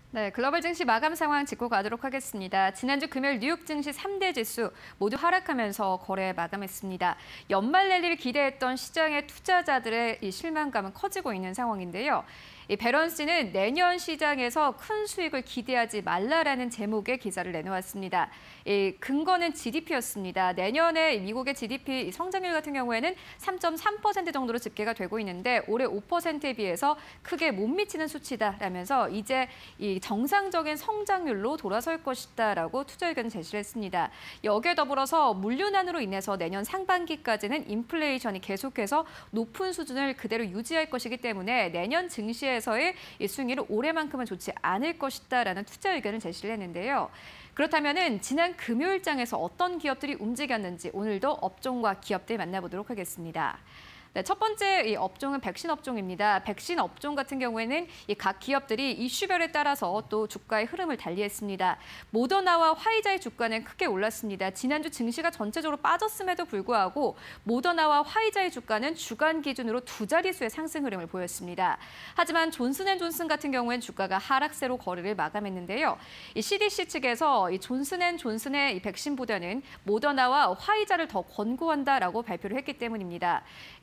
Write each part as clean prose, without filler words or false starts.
네, 글로벌 증시 마감 상황 짚고 가도록 하겠습니다. 지난주 금요일 뉴욕 증시 3대 지수 모두 하락하면서 거래 마감했습니다. 연말 랠리를 기대했던 시장의 투자자들의 이 실망감은 커지고 있는 상황인데요. 이 베런스는 내년 시장에서 큰 수익을 기대하지 말라라는 제목의 기사를 내놓았습니다. 이 근거는 GDP였습니다. 내년에 미국의 GDP 성장률 같은 경우에는 3.3% 정도로 집계가 되고 있는데 올해 5%에 비해서 크게 못 미치는 수치다라면서 이제 이 정상적인 성장률로 돌아설 것이다라고 투자 의견을 제시를 했습니다. 여기에 더불어서 물류난으로 인해서 내년 상반기까지는 인플레이션이 계속해서 높은 수준을 그대로 유지할 것이기 때문에 내년 증시에서의 이 수익률은 올해만큼은 좋지 않을 것이다라는 투자 의견을 제시를 했는데요. 그렇다면은 지난 금요일장에서 어떤 기업들이 움직였는지 오늘도 업종과 기업들 만나보도록 하겠습니다. 네, 첫 번째 이 업종은 백신 업종입니다. 백신 업종 같은 경우에는 이 각 기업들이 이슈별에 따라서 또 주가의 흐름을 달리했습니다. 모더나와 화이자의 주가는 크게 올랐습니다. 지난주 증시가 전체적으로 빠졌음에도 불구하고 모더나와 화이자의 주가는 주간 기준으로 두 자릿수의 상승 흐름을 보였습니다. 하지만 존슨앤존슨 같은 경우엔 주가가 하락세로 거래를 마감했는데요. 이 CDC 측에서 이 존슨앤존슨의 이 백신보다는 모더나와 화이자를 더 권고한다라고 발표를 했기 때문입니다.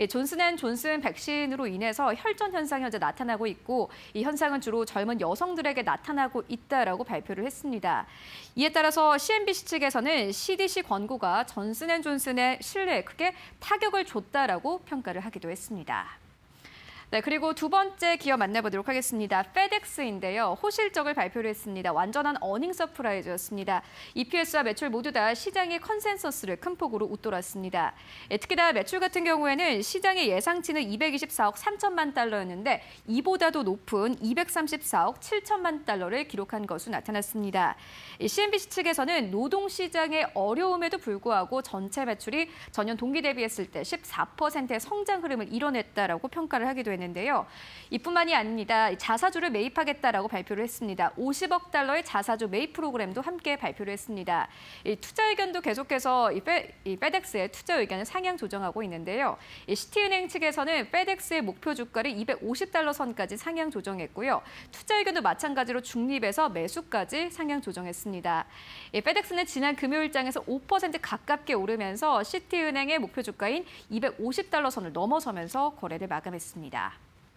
존슨앤존슨 백신으로 인해서 혈전 현상이 현재 나타나고 있고 이 현상은 주로 젊은 여성들에게 나타나고 있다라고 발표를 했습니다. 이에 따라서 CNBC 측에서는 CDC 권고가 존슨앤존슨의 신뢰에 크게 타격을 줬다라고 평가를 하기도 했습니다. 네, 그리고 두 번째 기업 만나보도록 하겠습니다. 페덱스인데요. 호실적을 발표를 했습니다. 완전한 어닝 서프라이즈였습니다. EPS와 매출 모두 다 시장의 컨센서스를 큰 폭으로 웃돌았습니다. 특히나 매출 같은 경우에는 시장의 예상치는 224억 3천만 달러였는데 이보다도 높은 234억 7천만 달러를 기록한 것으로 나타났습니다. CNBC 측에서는 노동시장의 어려움에도 불구하고 전체 매출이 전년 동기 대비했을 때 14%의 성장 흐름을 이뤄냈다라고 평가를 하기도 했는데요. 이뿐만이 아닙니다. 자사주를 매입하겠다라고 발표를 했습니다. 50억 달러의 자사주 매입 프로그램도 함께 발표를 했습니다. 이 투자 의견도 계속해서 이 페덱스의 투자 의견을 상향 조정하고 있는데요. 이 시티은행 측에서는 페덱스의 목표 주가를 250달러 선까지 상향 조정했고요. 투자 의견도 마찬가지로 중립에서 매수까지 상향 조정했습니다. 이 페덱스는 지난 금요일장에서 5% 가깝게 오르면서 시티은행의 목표 주가인 250달러 선을 넘어서면서 거래를 마감했습니다.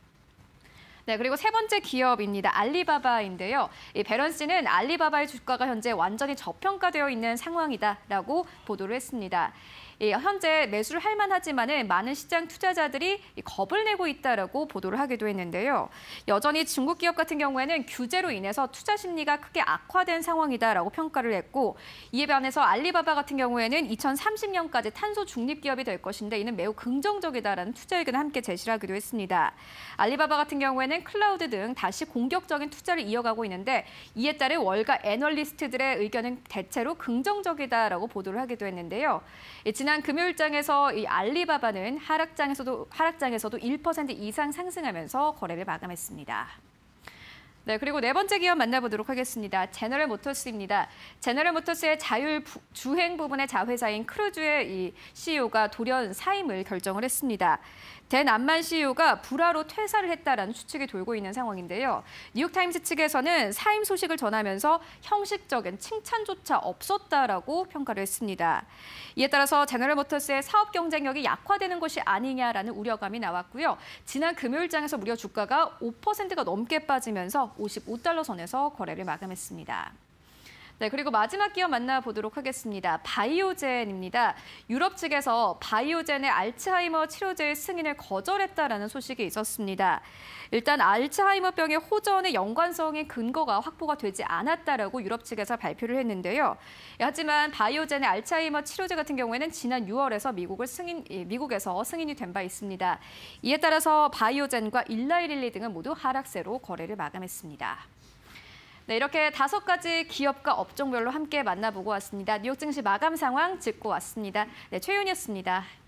네, 그리고 세 번째 기업입니다. 알리바바인데요. 이 베런스는 알리바바의 주가가 현재 완전히 저평가되어 있는 상황이다라고 보도를 했습니다. 현재 매수를 할 만하지만은 많은 시장 투자자들이 겁을 내고 있다라고 보도를 하기도 했는데요. 여전히 중국 기업 같은 경우에는 규제로 인해서 투자 심리가 크게 악화된 상황이다라고 평가를 했고 이에 반해서 알리바바 같은 경우에는 2030년까지 탄소 중립 기업이 될 것인데 이는 매우 긍정적이다라는 투자 의견을 함께 제시를 하기도 했습니다. 알리바바 같은 경우에는 클라우드 등 다시 공격적인 투자를 이어가고 있는데 이에 따른 월가 애널리스트들의 의견은 대체로 긍정적이다라고 보도를 하기도 했는데요. 지난 금요일장에서 이 알리바바는 하락장에서도 1% 이상 상승하면서 거래를 마감했습니다. 네, 그리고 네 번째 기업 만나보도록 하겠습니다. 제너럴 모터스입니다. 제너럴 모터스의 주행 부분의 자회사인 크루즈의 이 CEO가 돌연 사임을 결정을 했습니다. 댄 암만 CEO가 불화로 퇴사를 했다라는 추측이 돌고 있는 상황인데요. 뉴욕타임스 측에서는 사임 소식을 전하면서 형식적인 칭찬조차 없었다라고 평가를 했습니다. 이에 따라서 제너럴 모터스의 사업 경쟁력이 약화되는 것이 아니냐라는 우려감이 나왔고요. 지난 금요일장에서 무려 주가가 5%가 넘게 빠지면서 55달러 선에서 거래를 마감했습니다. 네, 그리고 마지막 기업 만나보도록 하겠습니다. 바이오젠입니다. 유럽 측에서 바이오젠의 알츠하이머 치료제의 승인을 거절했다라는 소식이 있었습니다. 일단 알츠하이머병의 호전의 연관성의 근거가 확보가 되지 않았다라고 유럽 측에서 발표를 했는데요. 하지만 바이오젠의 알츠하이머 치료제 같은 경우에는 지난 6월에서 미국에서 승인이 된 바 있습니다. 이에 따라서 바이오젠과 일라이릴리 등은 모두 하락세로 거래를 마감했습니다. 네, 이렇게 5가지 기업과 업종별로 함께 만나보고 왔습니다. 뉴욕 증시 마감 상황 짚고 왔습니다. 네, 최윤이었습니다.